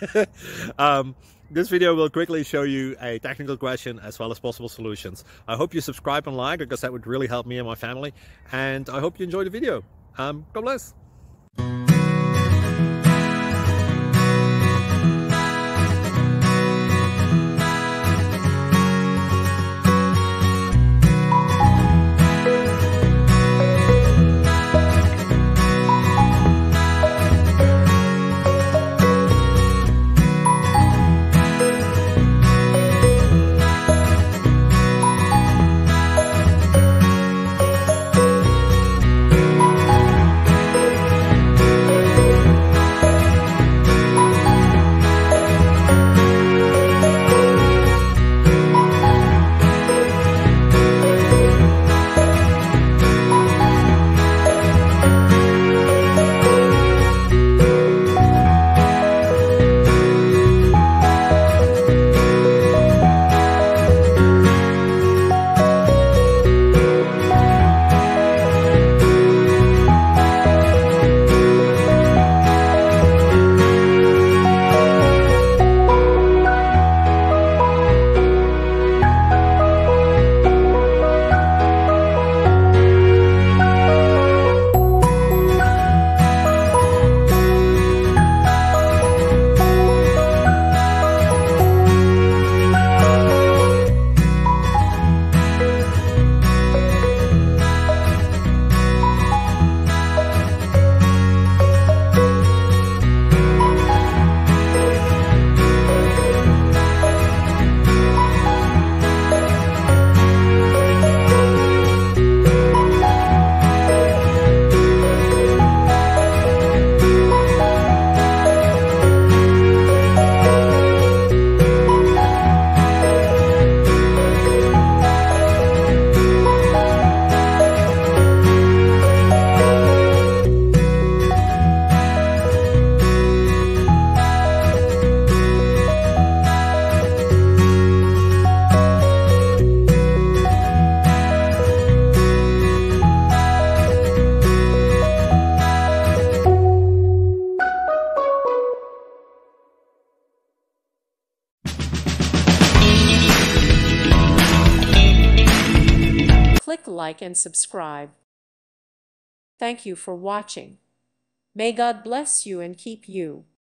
This video will quickly show you a technical question as well as possible solutions. I hope you subscribe and like, because that would really help me and my family. And I hope you enjoy the video. God bless. Click like and subscribe. Thank you for watching. May God bless you and keep you.